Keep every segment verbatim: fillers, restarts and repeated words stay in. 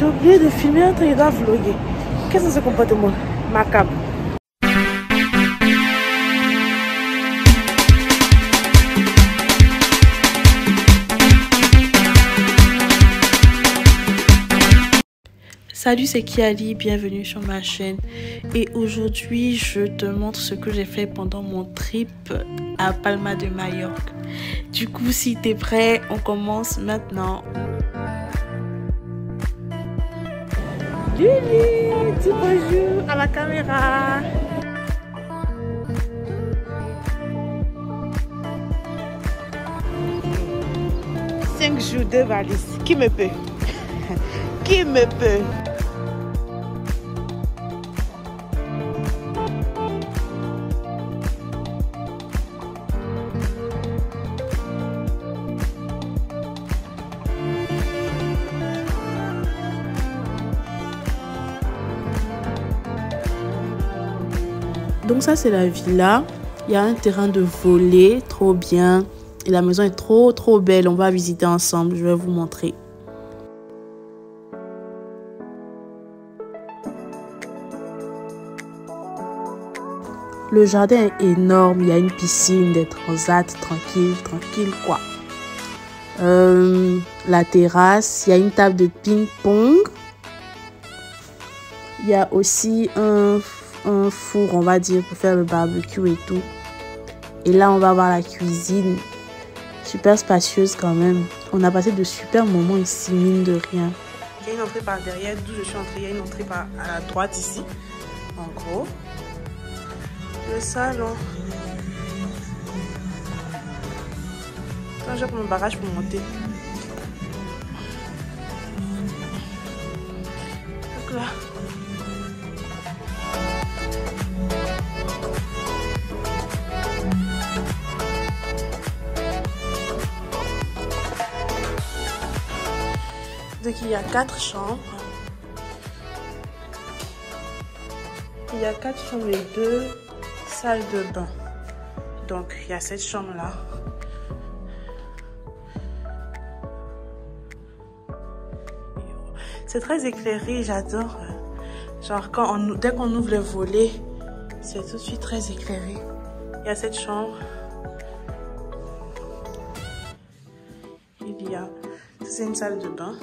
J'ai oublié de filmer un truc, il doit vlogger. Qu'est-ce que c'est ce comportement macabre? Salut, c'est Kiali, bienvenue sur ma chaîne. Et aujourd'hui, je te montre ce que j'ai fait pendant mon trip à Palma de Majorque. Du coup, si t'es prêt, on commence maintenant. Lili, dis bonjour à la caméra. Cinq jours de valise. Qui me peut? Qui me peut? Donc ça c'est la villa, il y a un terrain de volley, trop bien. Et la maison est trop trop belle, on va visiter ensemble, je vais vous montrer. Le jardin est énorme, il y a une piscine, des transats, tranquille, tranquille quoi. Euh, la terrasse, il y a une table de ping-pong. Il y a aussi un... un four, on va dire, pour faire le barbecue et tout. Et là, on va voir la cuisine. Super spacieuse quand même. On a passé de super moments ici, mine de rien. Il y a une entrée par derrière, d'où je suis entrée. Il y a une entrée par à la droite ici, en gros. Le salon. Attends, j'ai pour mon barrage pour monter. Donc là. Donc il y a quatre chambres. Il y a quatre chambres et deux salles de bain. Donc il y a cette chambre là. C'est très éclairé, j'adore. Genre quand on, dès qu'on ouvre les volets, c'est tout de suite très éclairé. Il y a cette chambre. Il y a, c'est une salle de bain.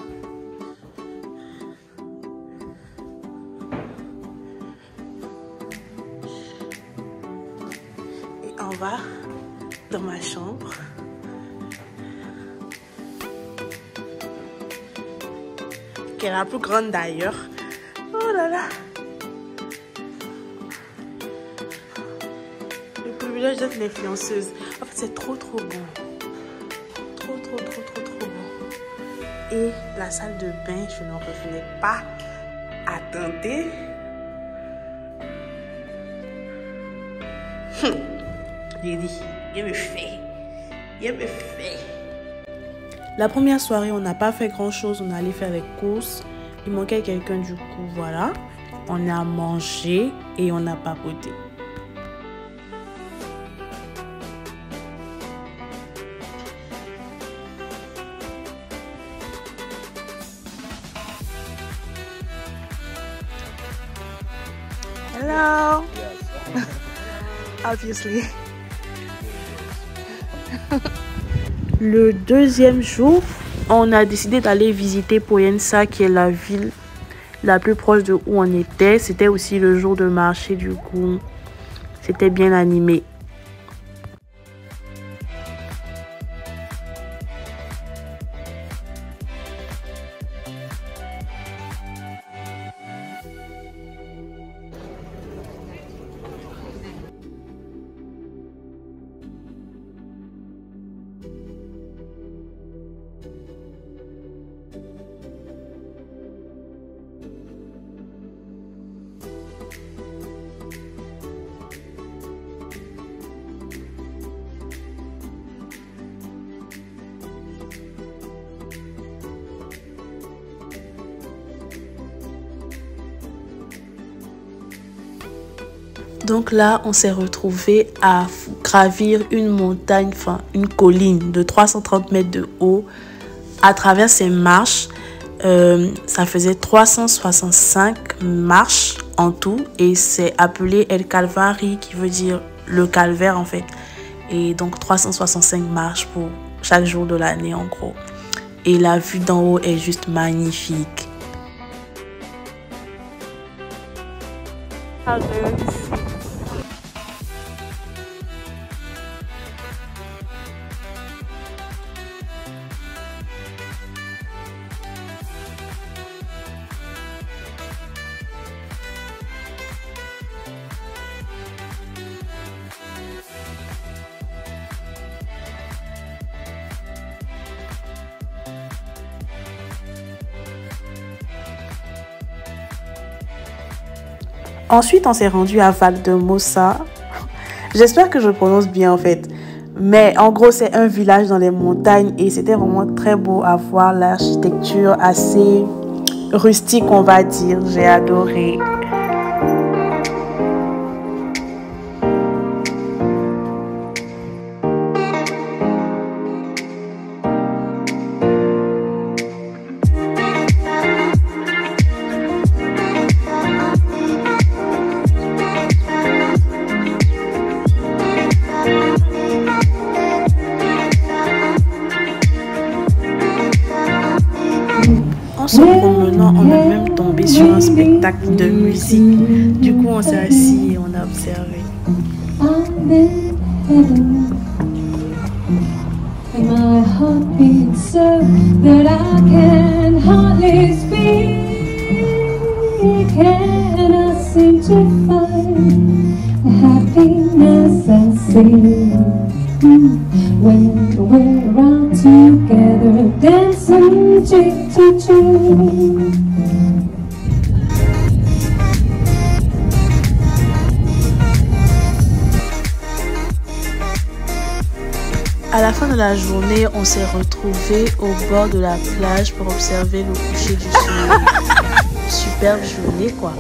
On va dans ma chambre. Qui est la plus grande d'ailleurs. Oh là là. Le privilège d'être l'influenceuse. En fait, c'est trop trop bon. Trop trop trop trop trop bon. Et la salle de bain, je ne revenais pas. Attendez. Hum. J'ai dit, il me fait, il me fait. La première soirée, on n'a pas fait grand chose, on allait faire les courses. Il manquait quelqu'un, du coup, voilà. On a mangé et on a papoté. Hello. Yes. Obviously. Le deuxième jour, on a décidé d'aller visiter Pollença, qui est la ville la plus proche de où on était. C'était aussi le jour de marché, du coup, c'était bien animé. Donc là, on s'est retrouvé à gravir une montagne, enfin une colline de trois cent trente mètres de haut. À travers ces marches, Euh, ça faisait trois cent soixante-cinq marches en tout et c'est appelé El Calvari qui veut dire le calvaire en fait. Et donc trois cent soixante-cinq marches pour chaque jour de l'année en gros. Et la vue d'en haut est juste magnifique. Ensuite, on s'est rendu à Valldemossa. J'espère que je prononce bien en fait. Mais en gros, c'est un village dans les montagnes et c'était vraiment très beau à voir, l'architecture assez rustique, on va dire. J'ai adoré. En se promenant, on est même tombé sur un spectacle de musique. Du coup, on s'est assis et on a observé. My heart beats so that I can hardly speak, and I seem to find the happiness I see when we're around together, dancing cheek to cheek. À la fin de la journée, on s'est retrouvés au bord de la plage pour observer le coucher du soleil. Superbe journée, quoi.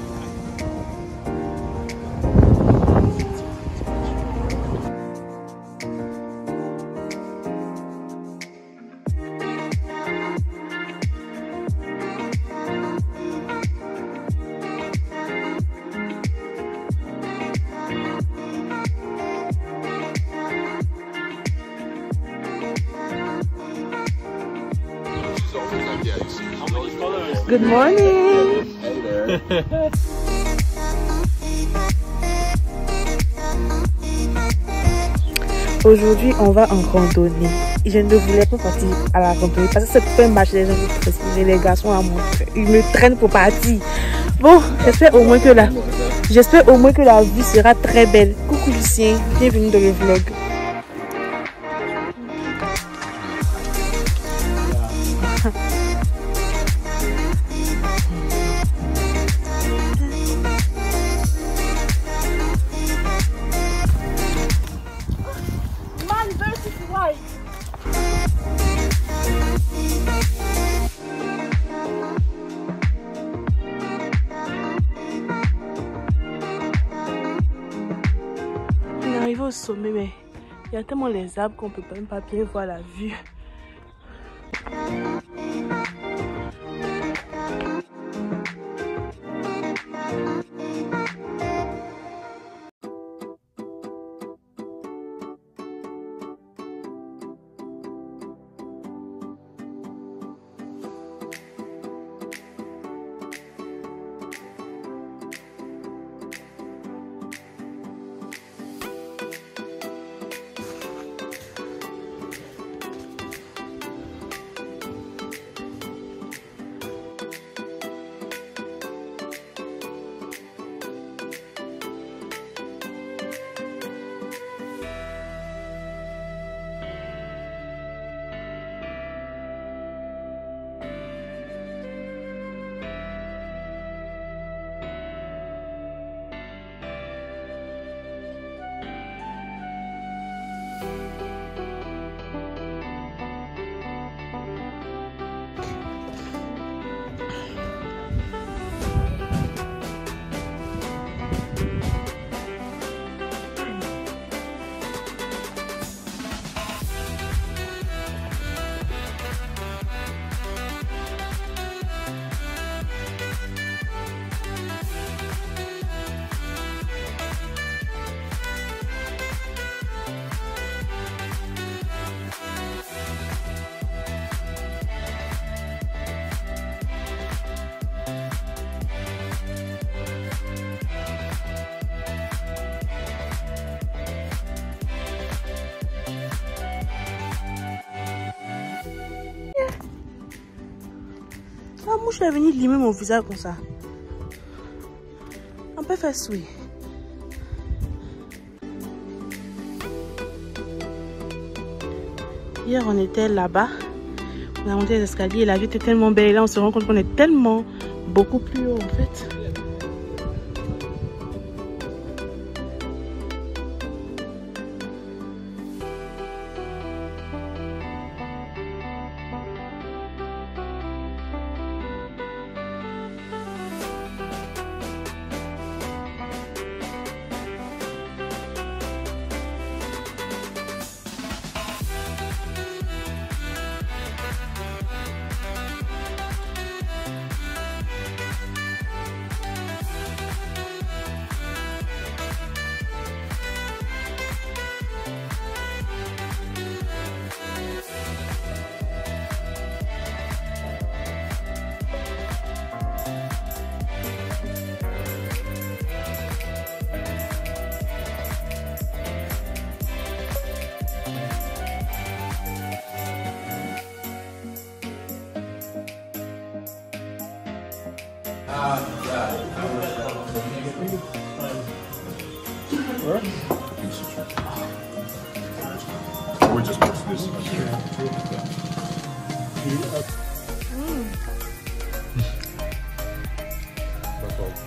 Good morning. Hey there. Aujourd'hui, on va en randonnée. Je ne voulais pas partir à la randonnée parce que c'est pas un match les gens qui pressent. Mais les garçons à moi, ils me traînent pour partir. Bon, j'espère au moins que la, j'espère au moins que la vue sera très belle. Coucou Lucien, bienvenue dans le vlog. On est arrivé au sommet, mais il y a tellement les arbres qu'on peut même pas bien voir la vue. La mouche est venue limer mon visage comme ça. On peut faire souiller. Hier, on était là-bas. On a monté les escaliers et la vue était tellement belle. Et là, on se rend compte qu'on est tellement beaucoup plus haut en fait. We just watched this. Mm. That's all.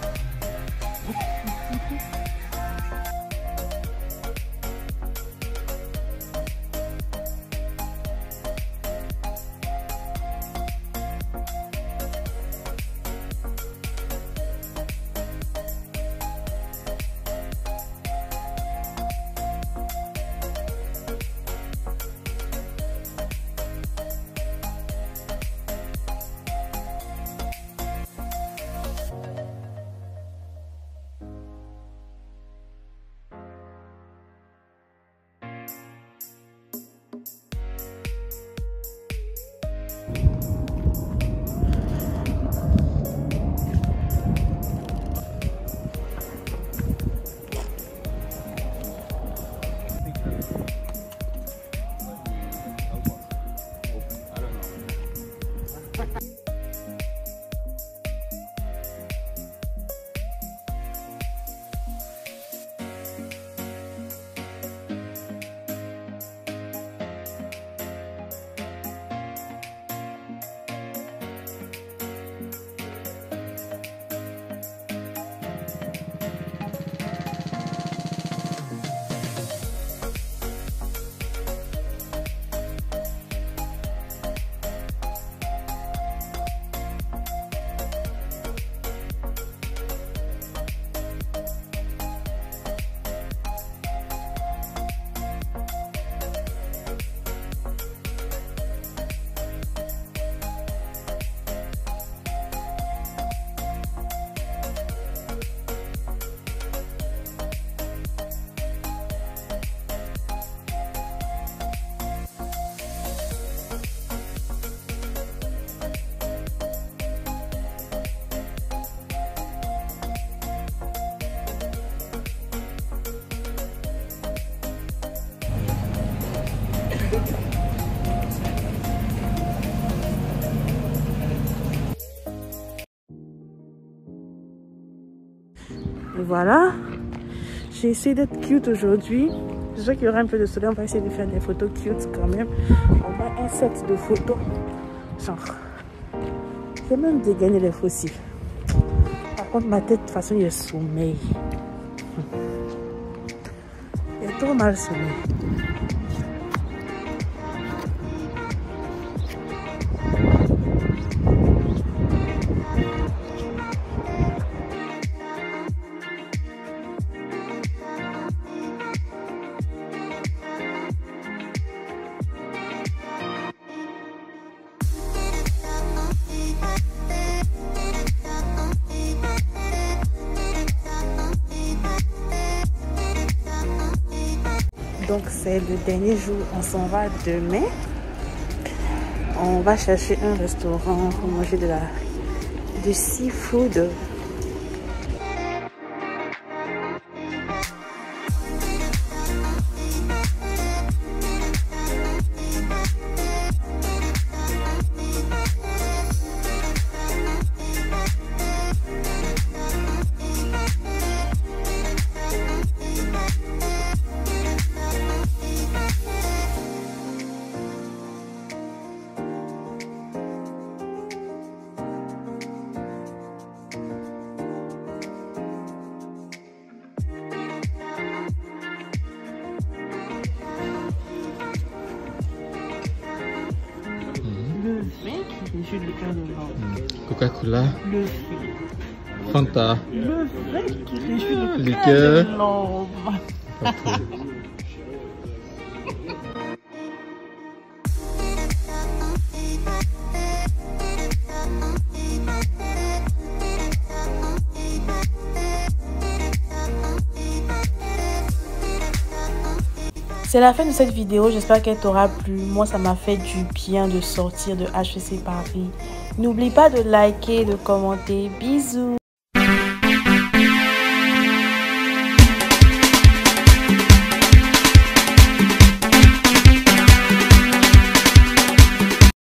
Voilà, j'ai essayé d'être cute aujourd'hui. Je sais qu'il y aura un peu de soleil, on va essayer de faire des photos cute quand même. On va un set de photos. Genre, j'ai même dégainé les fossiles. Par contre, ma tête, de toute façon, il y a sommeil. Il y a trop mal sommeil. Donc c'est le dernier jour, on s'en va demain. On va chercher un restaurant pour manger de la du seafood. suis le cœur de l'homme. Coca-Cola. Le fruit. Fanta. Le vrai truc, je suis le Liqueur. cœur de l'homme. Ok. C'est la fin de cette vidéo, j'espère qu'elle t'aura plu. Moi, ça m'a fait du bien de sortir de H E C Paris. N'oublie pas de liker, de commenter. Bisous!